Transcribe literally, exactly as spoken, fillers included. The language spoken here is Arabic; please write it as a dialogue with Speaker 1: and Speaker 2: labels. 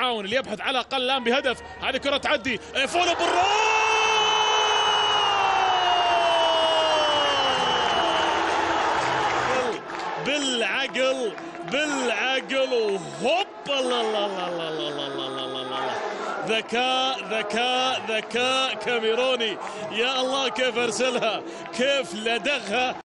Speaker 1: التعاون اللي يبحث على الاقل الان بهدف. هذه كره تعدي فولو بالراس بالعقل بالعقل وهوب الله الله الله الله الله الله الله الله ذكاء ذكاء ذكاء كاميروني. يا الله كيف ارسلها كيف لدغها.